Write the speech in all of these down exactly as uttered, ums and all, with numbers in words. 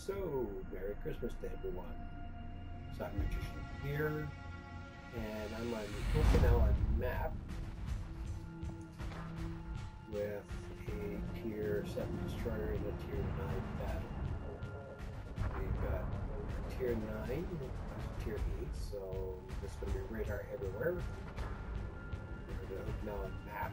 So, Merry Christmas to everyone. Silent Magician here, and I'm on Okinawa map with a tier seven destroyer and a tier nine battle. We've got a tier nine, a tier eight, so this is going to be radar everywhere. We're the Okinawa map.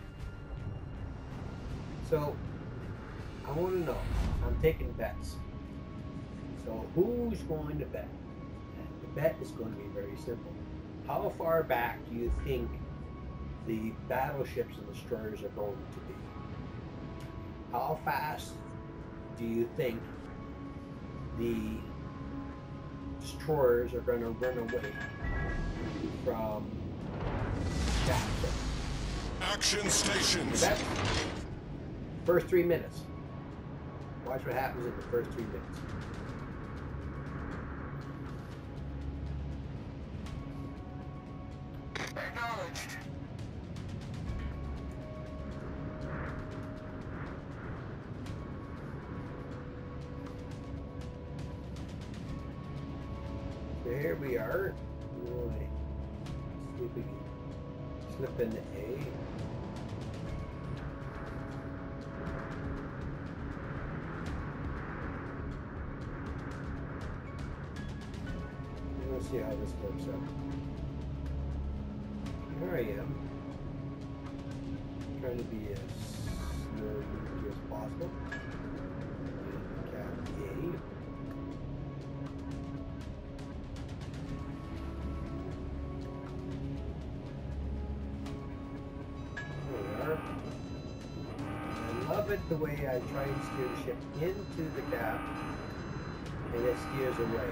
So, I want to know, I'm taking bets. So who's going to bet? And the bet is going to be very simple. How far back do you think the battleships and destroyers are going to be? How fast do you think the destroyers are going to run away from battleships? Action stations. Bet. First three minutes. Watch what happens in the first three minutes. Acknowledged. So here we are. We'll see if we can slip into A. Let's see how this works out. Here I am, trying to be as smooth as possible. And cap A. There we are. I love it the way I try and steer the ship into the gap, and it steers away.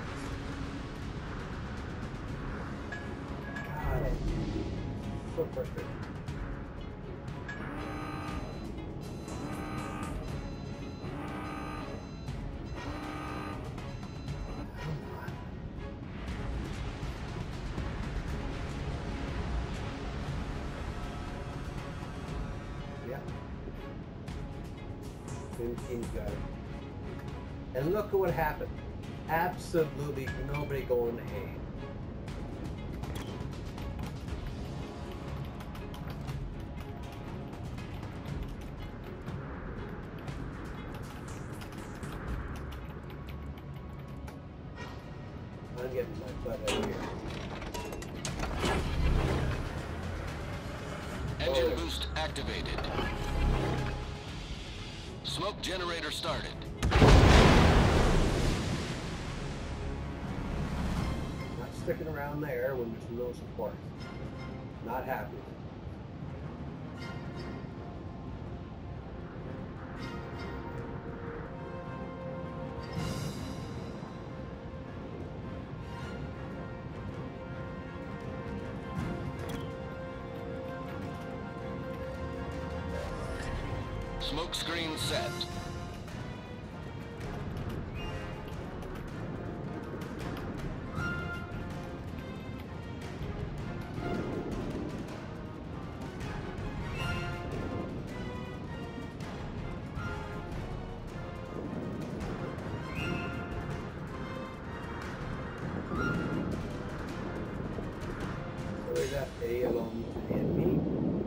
So frustrating. Yeah. Twin teams got it. And look at what happened. Absolutely nobody going to A. I'm getting my butt out of here. Engine Oh. boost activated. Smoke generator started. Not sticking around there when there's no support. Not happy. Smoke screen set. So we left A alone to the enemy.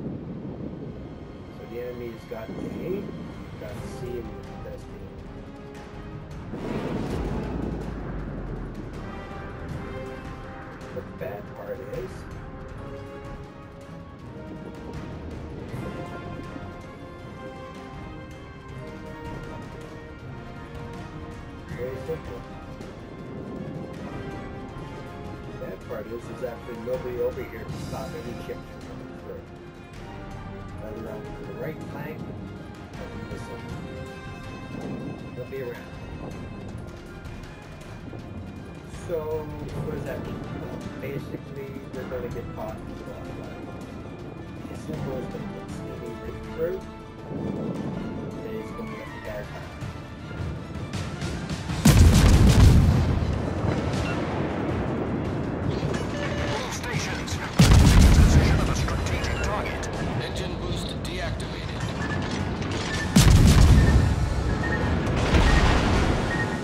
So the enemy's got A, we've got C, and we've got D. The bad part is very simple. The bad part is there's actually nobody over here to stop any ships from coming through. Either on the right flank or the missile. They'll be around. So, what does that mean? Well, basically, they're going to get caught in the crossfire. As simple as they get steaming right through, and it's going to get the guys out. All stations. Position of a strategic target. Engine boost deactivated.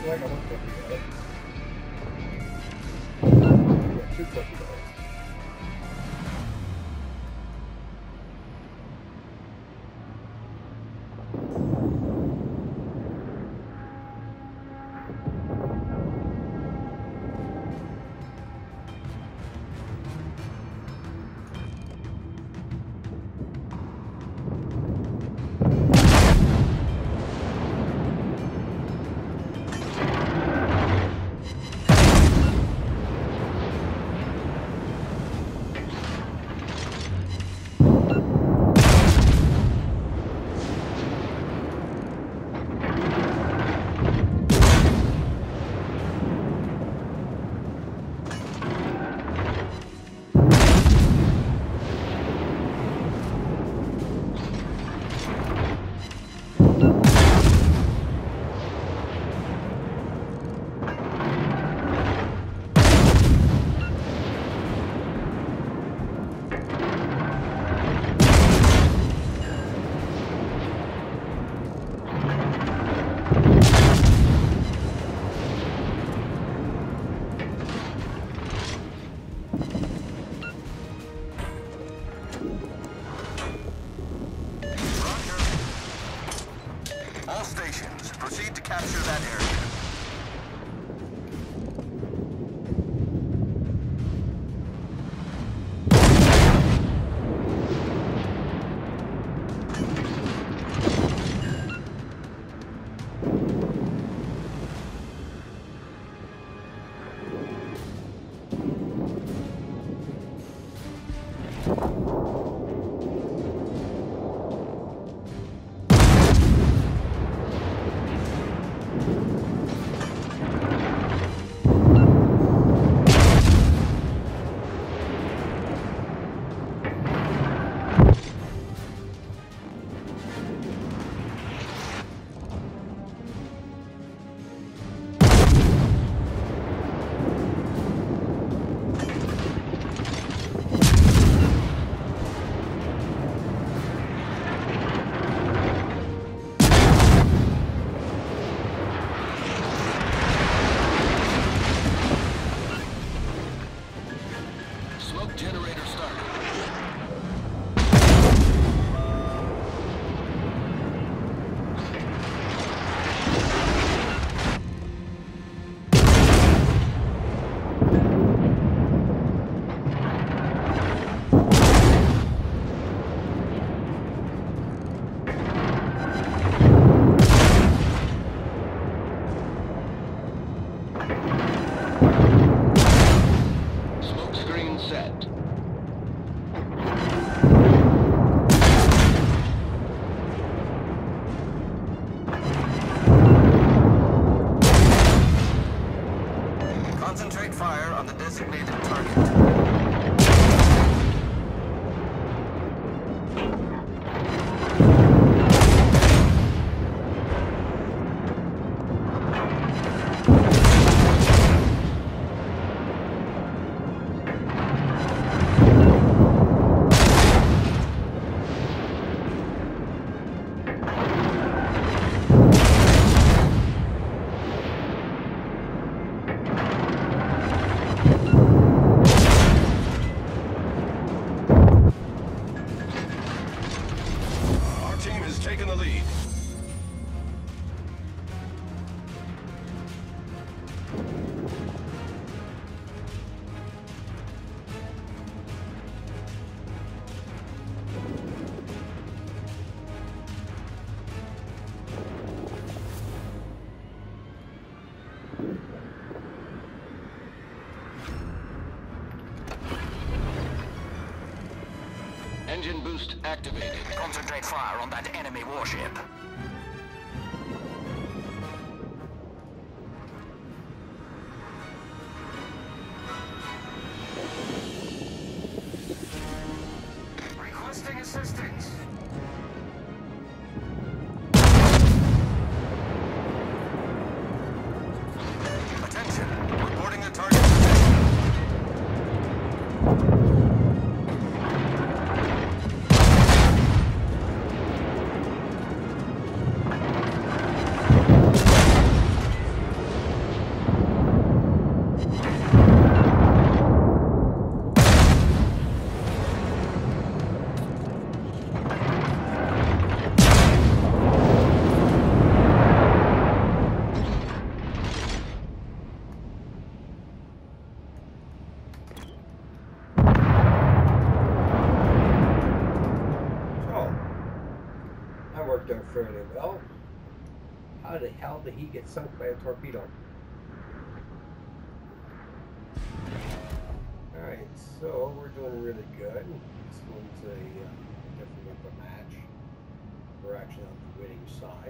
swear I got one torpedo. Yeah, two torpedoes. All stations, proceed to capture that area. Generator started. Smoke screen set. Concentrate fire on the designated target. Taking the lead. Engine boost activated. Concentrate fire on that enemy warship. Requesting assistance. Attention, reporting the target position. worked out fairly well. How the hell did he get sunk by a torpedo? Alright, so we're doing really good. This one's a uh, different of a match. We're actually on the winning side.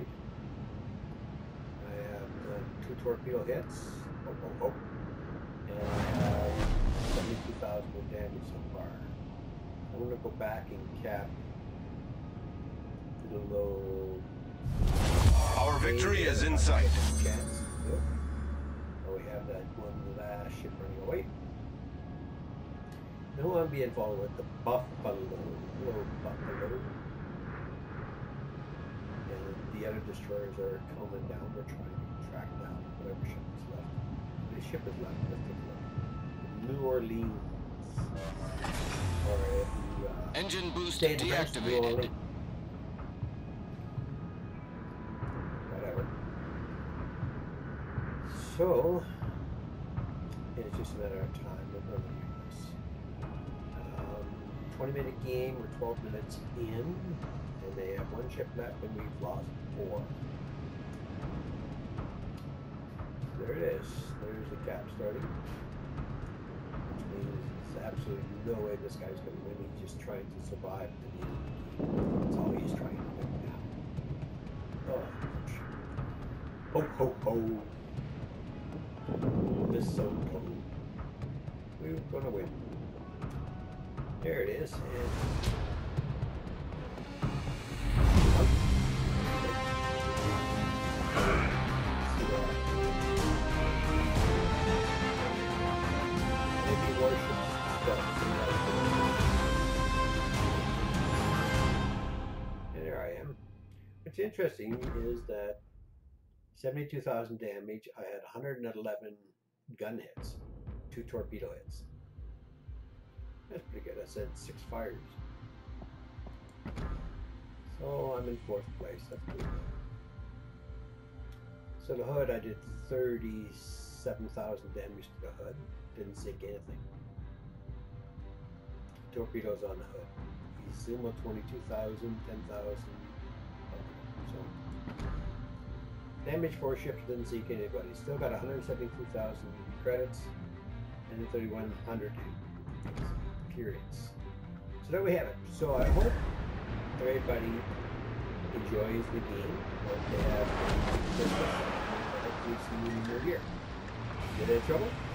I have done two torpedo hits. Oh, oh, oh. And I have seventy-two thousand of damage so far. I'm going to go back and cap the low. Our victory is in sight. Chance. Yep. Oh, we have that one last ship running away. I don't want to be involved with the Buffalo. Little Buffalo. And the other destroyers are coming down. We're trying to track down whatever ship is left. The ship is left. Let's take a look. New Orleans. Or the uh, Engine boost State of New deactivated. Orleans. Whatever. So it's just a matter of time. We're going to do this. Um, twenty minute game. We're twelve minutes in, and they have one ship left, and we've lost four. There it is. There's the cap starting, which means there's absolutely no way this guy's going to win. He's just trying to survive to the end of the game. That's all he's trying to do now. Oh, ouch. Ho ho ho! This is so cold. We're gonna win. There it is. And maybe warships stuff. And there I am. What's interesting is that seventy-two thousand damage. I had one hundred eleven gun hits, two torpedo hits. That's pretty good. I said six fires. So I'm in fourth place. That's pretty good. So the H U D, I did thirty-seven thousand damage to the H U D. Didn't sink anything. Torpedoes on the H U D. Izuma twenty-two thousand, ten thousand. So. Damage four ships, didn't sink anybody. Still got one hundred seventy-two thousand credits and thirty-one hundred experience. So there we have it. So I hope everybody enjoys the game. Hope they have a good Christmas. Hopefully see you in your year. Get in trouble?